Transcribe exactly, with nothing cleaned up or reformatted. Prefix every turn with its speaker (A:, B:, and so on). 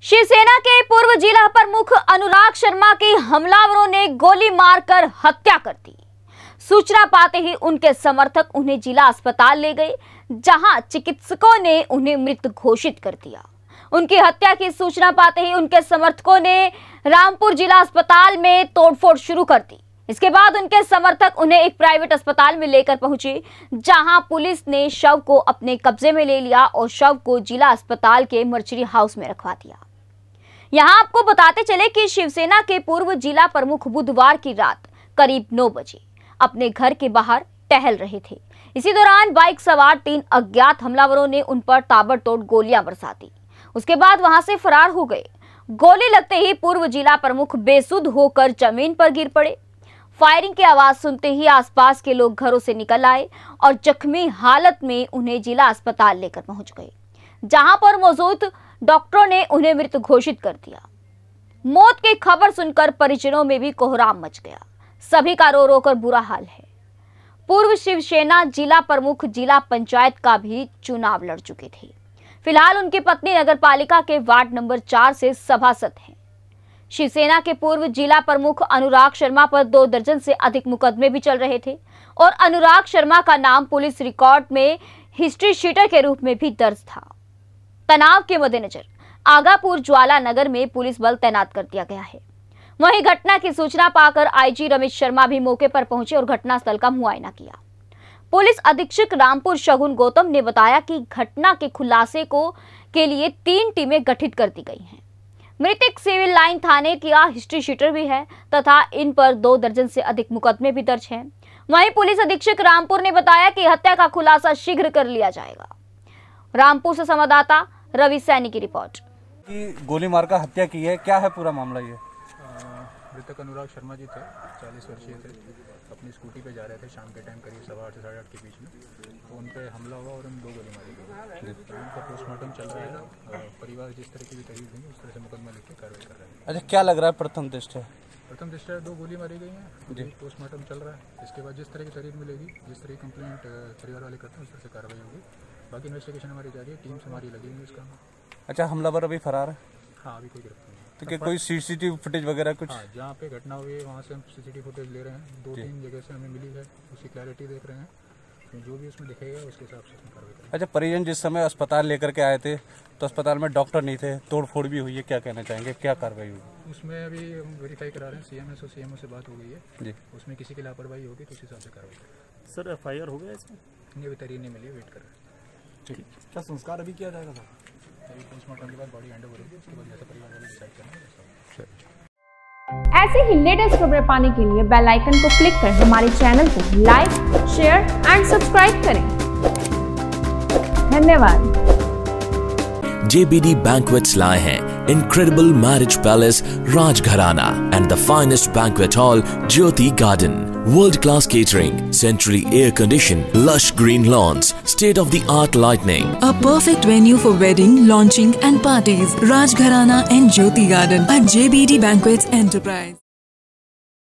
A: शिवसेना के पूर्व जिला प्रमुख अनुराग शर्मा की हमलावरों ने गोली मारकर हत्या कर दी। सूचना पाते ही उनके समर्थक उन्हें जिला अस्पताल ले गए, जहां चिकित्सकों ने उन्हें मृत घोषित कर दिया। उनकी हत्या की सूचना पाते ही उनके समर्थकों ने रामपुर जिला अस्पताल में तोड़फोड़ शुरू कर दी। इसके बाद उनके समर्थक उन्हें एक प्राइवेट अस्पताल में लेकर पहुंचे, जहां पुलिस ने शव को अपने कब्जे में ले लिया और शव को जिला अस्पताल के मर्चरी हाउस में रखवा दिया। यहां आपको बताते चले कि शिवसेना के पूर्व जिला प्रमुख बुधवार की रात करीब नौ बजे अपने घर के बाहर टहल रहे थे। इसी दौरान बाइक सवार तीन अज्ञात हमलावरों ने उन पर ताबड़तोड़ गोलियां बरसा दी। उसके बाद वहां से फरार हो गए। गोली लगते ही पूर्व जिला प्रमुख बेसुध होकर जमीन पर गिर पड़े। फायरिंग की आवाज सुनते ही आसपास के लोग घरों से निकल आए और जख्मी हालत में उन्हें जिला अस्पताल लेकर पहुंच गए, जहां पर मौजूद डॉक्टरों ने उन्हें मृत घोषित कर दिया। मौत की खबर सुनकर परिजनों में भी कोहराम मच गया। सभी का रो रो कर बुरा हाल है। पूर्व शिवसेना जिला प्रमुख जिला पंचायत का भी चुनाव लड़ चुके थे। फिलहाल उनकी पत्नी नगरपालिका के वार्ड नंबर चार से सभासद हैं। शिवसेना के पूर्व जिला प्रमुख अनुराग शर्मा पर दो दर्जन से अधिक मुकदमे भी चल रहे थे और अनुराग शर्मा का नाम पुलिस रिकॉर्ड में हिस्ट्री शीटर के रूप में भी दर्ज था। तनाव के मद्देनजर आगापुर ज्वाला नगर में पुलिस बल तैनात कर दिया गया है। वहीं घटना की सूचना पाकर आईजी रमेश शर्मा भी मौके पर पहुंचे और घटनास्थल का मुआयना किया। पुलिस अधीक्षक रामपुर शगुन गौतम ने बताया कि घटना के खुलासे को के लिए तीन टीमें गठित कर दी गई हैं। मृतक सिविल लाइन थाने का हिस्ट्री शीटर भी है तथा इन पर दो दर्जन से अधिक मुकदमे भी दर्ज हैं। वहीं पुलिस अधीक्षक रामपुर ने बताया कि हत्या का खुलासा शीघ्र कर लिया जाएगा। रामपुर से संवाददाता रवि सैनी की रिपोर्ट।
B: गोली मारकर हत्या की है, क्या है पूरा मामला? ये
C: मृतक अनुराग शर्मा जी थे, चालीस वर्षीय थे। अपनी स्कूटी पे जा रहे थे शाम के टाइम करीब सवा आठ से साढ़े आठ के बीच में, तो उन पर हमला हुआ और उन दो गोली मारी गई। उनका पोस्टमार्टम चल रहा है। परिवार जिस तरह की भी तरीफ देंगे उस तरह से मुकदमा लिख के कार्रवाई कर रहे हैं।
B: अच्छा, क्या लग रहा है प्रथम दृष्टया?
C: प्रथम दृष्टया दो गोली मारी गई हैं, पोस्टमार्टम चल रहा है। इसके बाद जिस तरह की तरीफ मिलेगी, जिस तरह की कंप्लेंट परिवार वाले करते हैं उस तरह से कार्रवाई होगी। बाकी इन्वेस्टिगेशन हमारी जारी है, टीम्स हमारी लगी हुई है इस काम में।
B: अच्छा, हमलावर अभी फरार है?
C: हाँ, अभी कोई गिरफ्तार नहीं।
B: तो क्या कोई सीसीटीवी फुटेज वगैरह कुछ?
C: हाँ, जहाँ पे घटना हुई है वहाँ से हम सीसीटीवी फुटेज ले रहे हैं। दो तीन जगह से हमें मिली है, उसकी क्लैरिटी देख रहे हैं, तो जो भी उसमें दिखेगा उसके हिसाब से हम कार्रवाई करेंगे।
B: अच्छा, परिजन जिस समय अस्पताल लेकर के आए थे तो अस्पताल में डॉक्टर नहीं थे, तोड़फोड़ भी हुई है, क्या कहना चाहेंगे, क्या कार्रवाई हुई?
C: उसमें अभी हम वेरीफाई करा रहे हैं। सीएमएस और सीएमओ से बात हो गई है
B: जी।
C: उसमें किसी की लापरवाही होगी तो उस हिसाब से कार्रवाई करेंगे।
D: सर, एफ आई आर हो गया इसमें?
C: नहीं, अभी तरीन नहीं मिली, वेट कर रहे हैं।
D: ठीक, क्या संस्कार अभी किया जाएगा सर?
C: अभी पोस्टमार्टम के बाद बॉडी हैंड ओवर होगी, उसके बाद जैसा परिवार वाले डिसाइड करेंगे।
E: ऐसे ही लेटेस्ट खबरें पाने के लिए बेल आइकन को क्लिक कर हमारे चैनल को लाइक, शेयर एंड सब्सक्राइब करें। धन्यवाद।
F: J B D Banquets लाए हैं Incredible Marriage Palace Rajgharana and the finest banquet hall Jyoti Garden. World-class catering, centrally air-conditioned, lush green lawns, state-of-the-art lighting.
G: A perfect venue for wedding, launching and parties. Rajgharana and Jyoti Garden at J B D Banquets Enterprise.